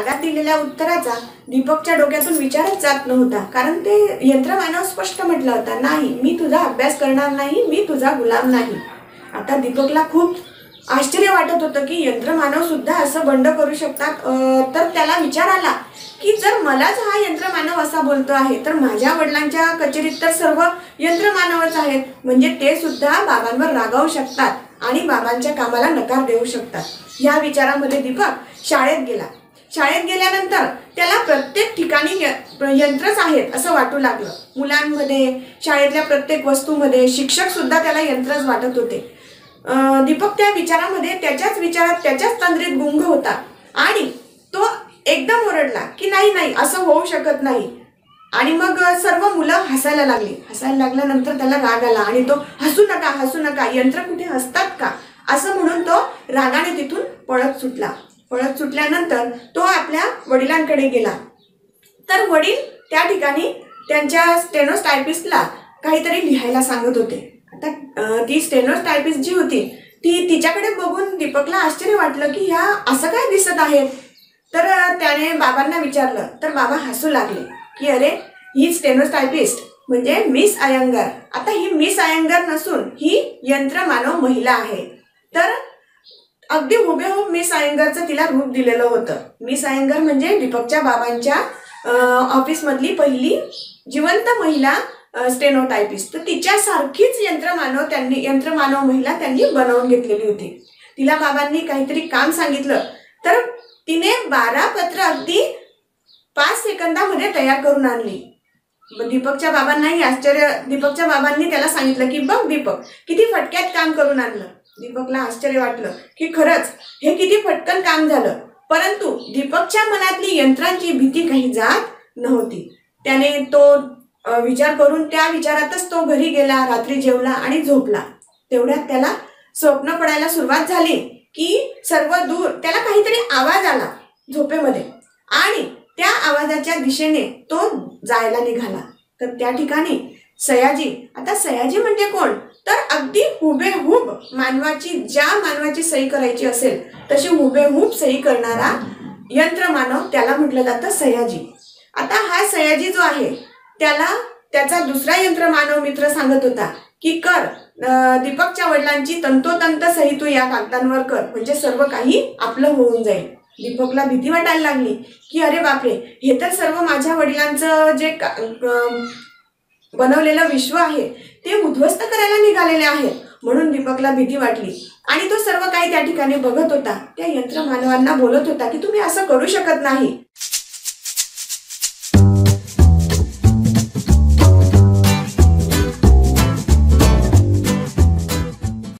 रागात दिलेल्या उत्तराचा दीपकच्या डोक्यातून विचारच जात नव्हता, कारण ते यंत्रमानव स्पष्ट म्हटलं होतं, नाही मी तुझा अभ्यास करणार नाही, मी तुझा गुलाम नाही. आता दीपकला खूप आश्चर्य वाटत होतं की यंत्रमानव सुद्धा असं बंड करू शकतात. तर त्याला विचार आला की जर मलाच हा यंत्रमानव असा बोलतो आहे तर माझ्या वडिलांच्या कचेरीत तर सर्व यंत्रमानवच आहेत, म्हणजे ते सुद्धा बाबांवर रागावू शकतात आणि बाबांच्या कामाला नकार देऊ शकतात. या विचारामध्ये दीपक शाळेत गेला. शाळेत गेल्यानंतर त्याला प्रत्येक ठिकाणी यंत्रच आहेत असं वाटू लागलं. मुलांमध्ये, शाळेतल्या प्रत्येक वस्तूमध्ये शिक्षक सुद्धा त्याला यंत्रच वाटत होते. दीपक त्या विचारामध्ये, त्याच्याच विचारात, त्याच्याच तंद्रीत गुंग होता आणि तो एकदम ओरडला की नाही नाही, असं होऊ शकत नाही. आणि मग सर्व मुलं हसायला लागली. हसायला लागल्यानंतर त्याला राग आला आणि तो हसू नका, हसू नका, यंत्र कुठे असतात का, असं म्हणून तो रागाने तिथून पळत सुटला. पळत सुटल्यानंतर तो आपल्या वडिलांकडे गेला. तर वडील त्या ठिकाणी त्यांच्या स्टेनोटायपिस्टला काहीतरी लिहायला सांगत होते. आता ती स्टेनोटायपिस्ट जी होती ती तिच्याकडे बघून दीपकला आश्चर्य वाटलं की ह्या असं काय दिसत आहेत. तर त्याने बाबांना विचारलं तर बाबा हसू लागले की अरे ही स्टेनोटायपिस्ट म्हणजे मिस अयंगर. आता ही मिस अयंगर नसून ही यंत्रमानव महिला आहे. तर अगदी हुबेहूब मिस अयंगरचं तिला रूप दिलेलं होतं. मिस अयंगर म्हणजे दीपकच्या बाबांच्या ऑफिसमधली पहिली जिवंत महिला स्टेनोटायपिस्ट. तर तिच्यासारखीच यंत्रमानव महिला त्यांनी बनवून घेतलेली होती. तिला बाबांनी काहीतरी काम सांगितलं तर तिने 12 पत्र अगदी 5 सेकंदामध्ये तयार करून आणली. दीपकच्या बाबांनाही आश्चर्य. दीपकच्या बाबांनी त्याला सांगितलं की बघ दीपक, किती फटक्यात काम करून आणलं. दीपकला आश्चर्य वाटलं की खरंच हे किती फटकन काम झालं. परंतु दीपकच्या मनातली यंत्रांची भीती काही जात नव्हती. त्याने तो विचार करून त्या विचारातच तो घरी गेला, रात्री जेवला आणि झोपला. तेवढ्यात त्याला स्वप्न पडायला सुरुवात झाली की सर्व दूर त्याला काहीतरी आवाज आला झोपेमध्ये आणि त्या आवाजाच्या दिशेने तो जायला निघाला. तर त्या ठिकाणी सयाजी. आता सयाजी म्हणजे कोण, तर अगदी हुबेहूब ज्या मानवाची सही करायची असेल तशी हुबेहूब सही करणारा यंत्रमानव, त्याला म्हटलं जातं सयाजी. आता हा सयाजी जो आहे त्याला त्याचा दुसरा यंत्रमानव मित्र सांगत होता की कर, दीपकच्या वडिलांची तंतोतंत सही तू या कागदांवर कर, म्हणजे सर्व काही आपलं होऊन जाईल. दीपकला भीती वाटायला लागली की अरे बापरे, हे तर सर्व माझ्या वडिलांचं जे बनवलेलं विश्व आहे ते उद्ध्वस्त करायला निघालेले आहेत. म्हणून दीपकला भीती वाटली आणि तो सर्व काही त्या ठिकाणी बघत होता. त्या यंत्रमानवांना बोलत होता की तुम्ही असं करू शकत नाही.